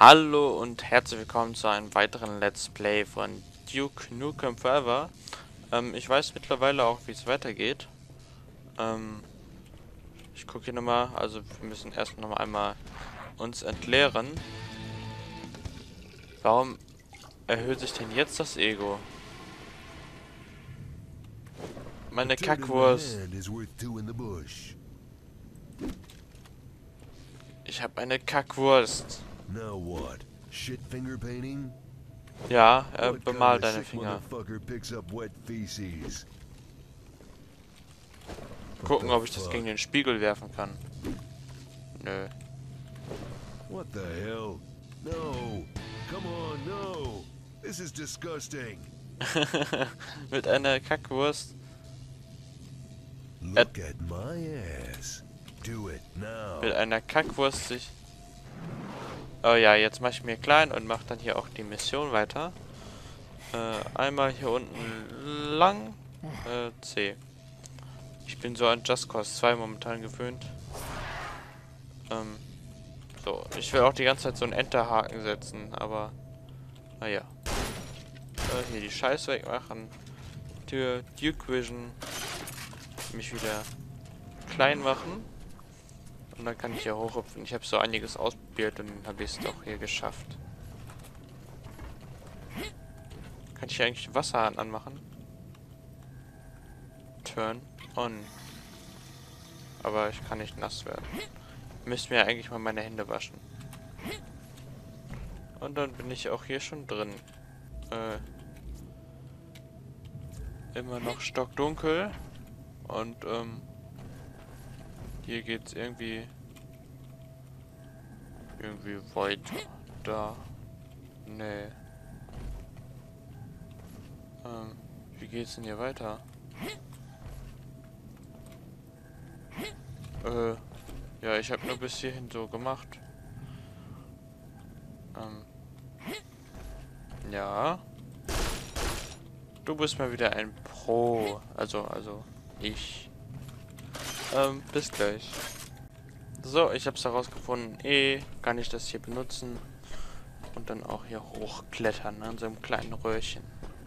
Hallo und herzlich willkommen zu einem weiteren Let's Play von Duke Nukem Forever. Ich weiß mittlerweile auch, wie es weitergeht. Ähm, Ich gucke hier nochmal, also wir müssen erst noch einmal uns entleeren. Warum erhöht sich denn jetzt das Ego? Meine Kackwurst. Ich habe eine Kackwurst. Now what? Shit finger painting? Ja, What kind bemal of deine sick Finger. motherfucker picks up wet feces? Gucken, What ob the ich das fuck? gegen den Spiegel werfen kann. Nö. What the hell? No. Come on, no. This is disgusting. Mit einer Kackwurst. Look at my ass. Do it now. Mit einer Kackwurst sich... Oh ja, jetzt mache ich mir klein und mache dann hier auch die Mission weiter. Einmal hier unten lang. C. Ich bin so an Just Cause 2 momentan gewöhnt. So, ich will auch die ganze Zeit so einen Enterhaken setzen, aber... Naja. Hier die Scheiße wegmachen. Tür, Duke Vision. Mich wieder klein machen. Und dann kann ich hier hochhüpfen. Ich habe so einiges ausprobiert und dann habe ich es doch hier geschafft. Kann ich hier eigentlich den Wasserhahn anmachen? Turn on. Aber ich kann nicht nass werden. Müsste mir eigentlich mal meine Hände waschen. Und dann bin ich auch hier schon drin. Immer noch stockdunkel. Und hier geht's irgendwie weiter. Da. Nee. Wie geht's denn hier weiter? Ja, ich habe nur bis hierhin so gemacht. Ja. Du bist mal wieder ein Pro. Also ich. Bis gleich. So, ich hab's herausgefunden. Kann ich das hier benutzen. Und dann auch hier hochklettern an so einem kleinen Röhrchen.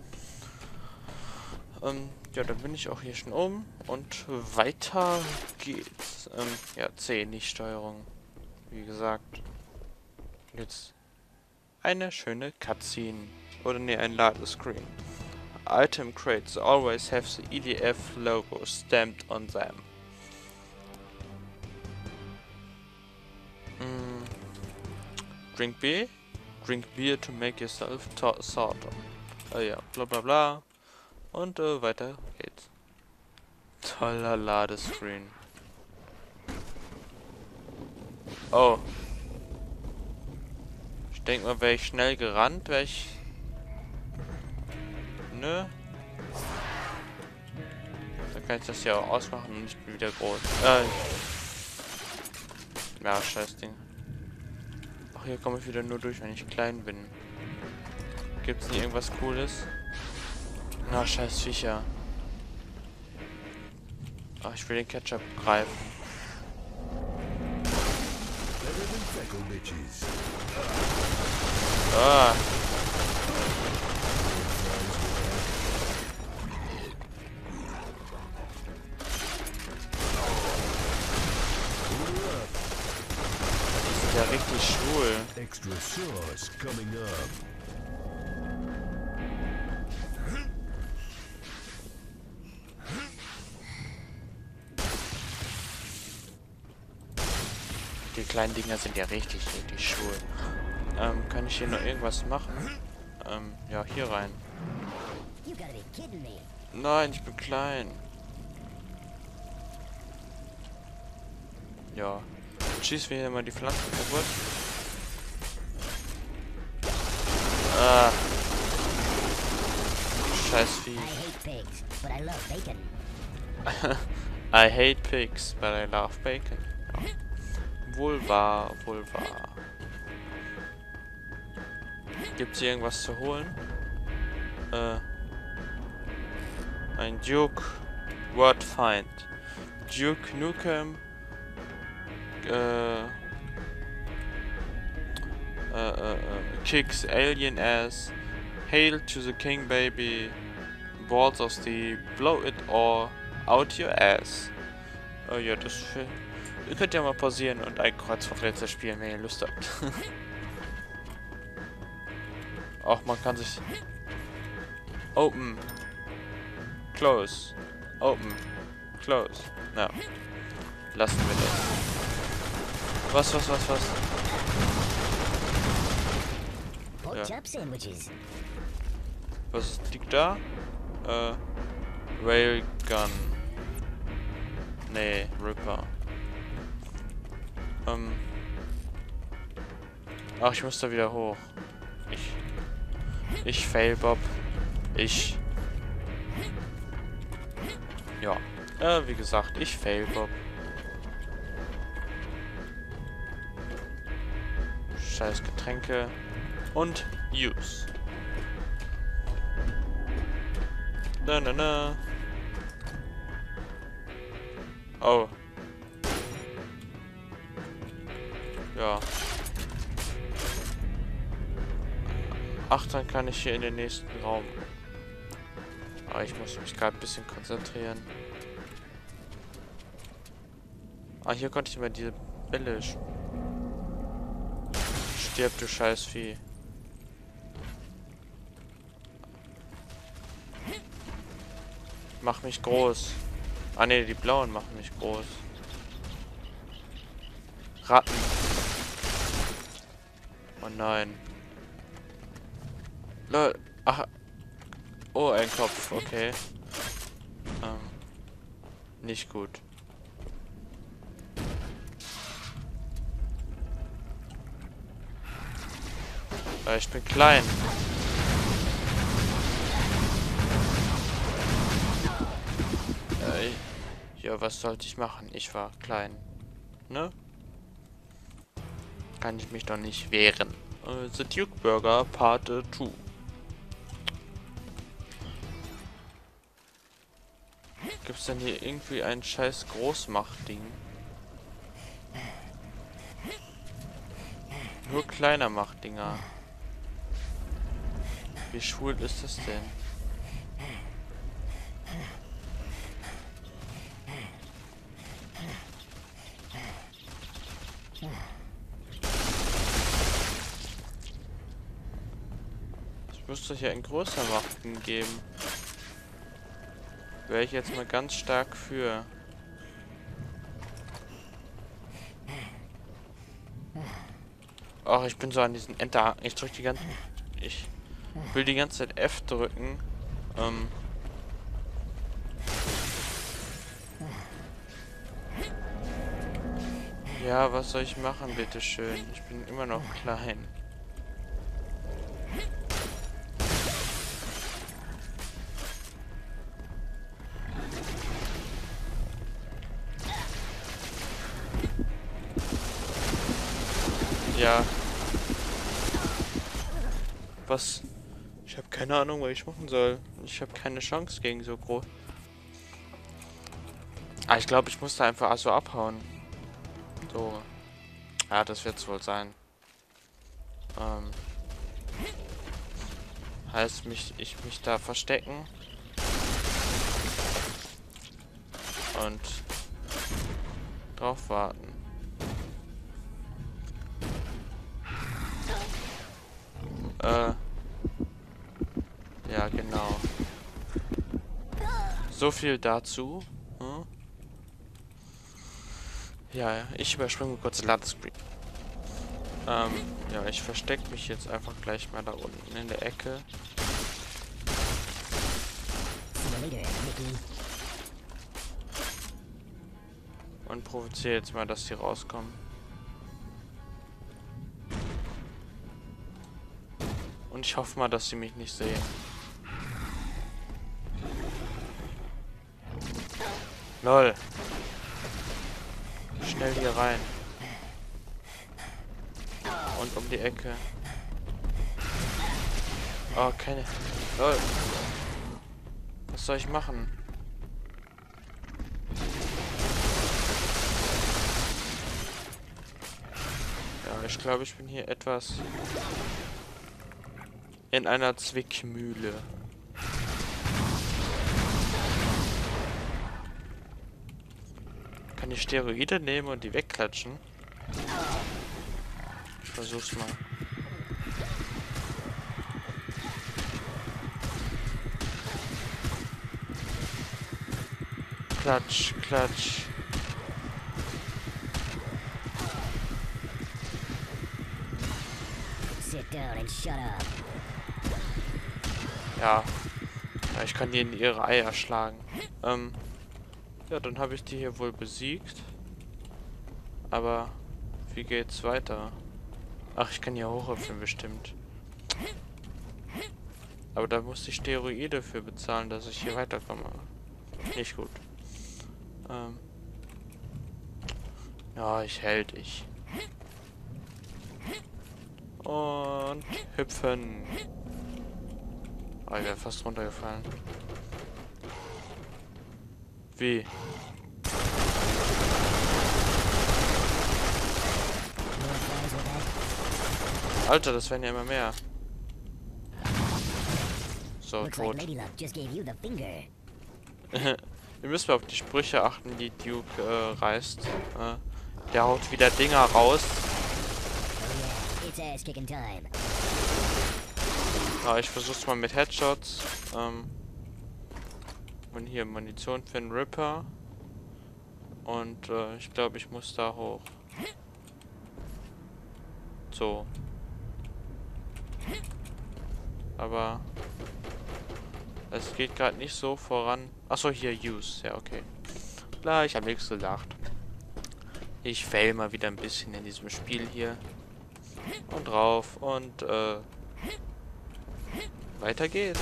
Ja, dann bin ich auch hier schon um. Und weiter geht's. Ja, C, nicht Steuerung. Wie gesagt. Jetzt eine schöne Cutscene. Oder ne, ein Ladescreen. Item crates always have the EDF logo stamped on them. Drink beer? Drink beer to make yourself sort. Ja, bla bla bla. Und weiter geht's. Toller Ladescreen. Oh. Ich denke mal, wäre ich schnell gerannt, wäre ich... Nö. Dann kann ich das hier auch ausmachen und ich bin wieder groß. Ja, scheiß Ding. Ach, hier komme ich wieder nur durch, wenn ich klein bin. Gibt's nicht irgendwas Cooles? Na, scheiß Viecher. Ach, ich will den Ketchup greifen. Ah. Die sind ja richtig schwul. Extra sauce coming up. Die kleinen Dinger sind ja richtig schwul. Kann ich hier noch irgendwas machen? Ja, hier rein. Nein, ich bin klein. Ja. Schießen wir hier mal die Pflanzen kaputt. Ah. Scheiß Vieh. I hate pigs, but I love bacon. Ja. Wohl wahr, wohl wahr. Gibt's hier irgendwas zu holen? Ein Duke. Word find. Duke Nukem kicks alien ass. Hail to the king, baby. Balls of Steel. Blow it all out your ass. Oh ja, ihr könnt ja mal pausieren und ein Kreuzworträtsel spielen, wenn ihr Lust habt. Auch man kann sich... Open. Close. Open. Close. Na. Lassen wir das. Was? Pork Ja. chop sandwiches. Was liegt da? Railgun. Nee, Ripper. Ach, ich muss da wieder hoch. Ich fail, Bob. Ja. Wie gesagt, ich fail, Bob. Scheiß Getränke. Und use. Na. Oh. Ja. Ach, dann kann ich hier in den nächsten Raum. Aber ich muss mich gerade ein bisschen konzentrieren. Ah, hier konnte ich mal diese Bälle. Stirb, du Scheißvieh. Mach mich groß. Ah ne, die blauen machen mich groß. Ratten. Oh nein. Lol. Ach. Oh, ein Kopf. Okay. Nicht gut. Ich bin klein. Ja, was sollte ich machen? Ich war klein. Ne? Kann ich mich doch nicht wehren. The Duke Burger Part 2. Gibt's denn hier irgendwie ein scheiß Großmachtding? Nur kleiner Machtdinger. Wie schwul ist das denn? Es müsste hier ein größer Machtding geben. Wäre ich jetzt mal ganz stark für. Ach, ich bin so an diesen Enter. Ich drück die ganze. Ich will die ganze Zeit F drücken. Ja, was soll ich machen, bitteschön? Ich bin immer noch klein. Ja. Was? Ich habe keine Ahnung, was ich machen soll. Ich habe keine Chance gegen so groß. Ah, ich glaube, ich muss da einfach so abhauen. So. Ja, das wird's wohl sein. Heißt, ich mich da verstecken. Und drauf warten. Ja, genau. So viel dazu. Hm? Ja, ich überspringe kurz Ladescreen. Ja, ich verstecke mich jetzt einfach gleich mal da unten in der Ecke. Und provoziere jetzt mal, dass die rauskommen. Und ich hoffe mal, dass sie mich nicht sehen. Lol. Schnell hier rein. Und um die Ecke. Oh, keine. Lol. Was soll ich machen? Ja, ich glaube, ich bin hier etwas in einer Zwickmühle. Kann ich Steroide nehmen und die wegklatschen? Ich versuch's mal. Klatsch, klatsch. Sit down and shut up. Ja. Ja, ich kann die in ihre Eier schlagen. Ja, dann habe ich die hier wohl besiegt. Aber wie geht's weiter? Ach, ich kann hier hochhüpfen bestimmt. Aber da musste ich Steroide für bezahlen, dass ich hier weiterkomme. Nicht gut. Ja, ich hält ich. Und hüpfen. Oh, ich wäre fast runtergefallen. Wie? Alter, das werden ja immer mehr. So, Looks like tot. Lady Luck just gave you the finger. Wir müssen auf die Sprüche achten, die Duke reißt. Der haut wieder Dinger raus. Oh yeah, it's ass kicking time. Ja, ich versuch's mal mit Headshots. Und hier Munition für den Ripper. Und ich glaube, ich muss da hoch. So. Aber es geht gerade nicht so voran. Achso, hier Use. Ja, okay. Klar, ich habe nichts gedacht. Ich fail mal wieder ein bisschen in diesem Spiel hier. Und drauf und weiter geht's.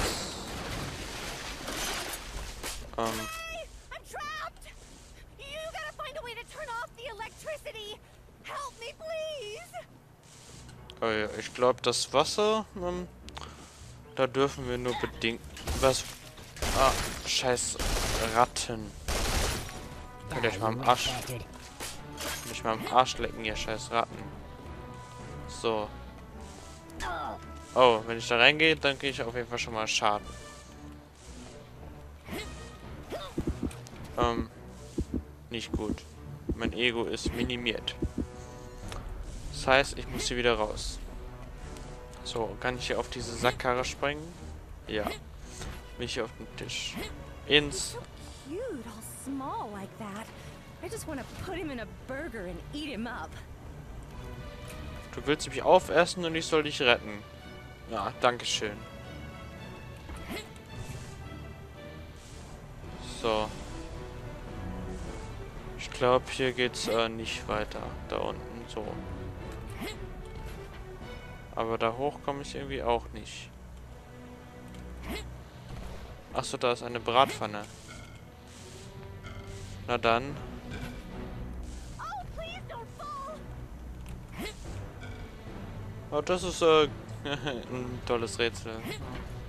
I'm trapped! You gotta find a way to turn off the electricity! Help me, please! Ich glaube, das Wasser, da dürfen wir nur bedingt... Was? Ah, scheiß Ratten. Könnt ihr euch mal am Arsch... Bastard. Könnt ihr euch mal am Arsch lecken, ihr scheiß Ratten. So. Oh, wenn ich da reingehe, dann kriege ich auf jeden Fall schon mal Schaden. Nicht gut. Mein Ego ist minimiert. Das heißt, ich muss hier wieder raus. So, kann ich hier auf diese Sackkarre springen? Ja. Bin ich hier auf dem Tisch. Ins... Cute, all small like that. I just want to put him in a burger and eat him up. Du willst mich aufessen und ich soll dich retten. Ja, dankeschön. So. Ich glaube, hier geht's nicht weiter. Da unten so. Aber da hoch komme ich irgendwie auch nicht. Achso, da ist eine Bratpfanne. Na dann. Oh, please don't fall! Oh, das ist ein tolles Rätsel.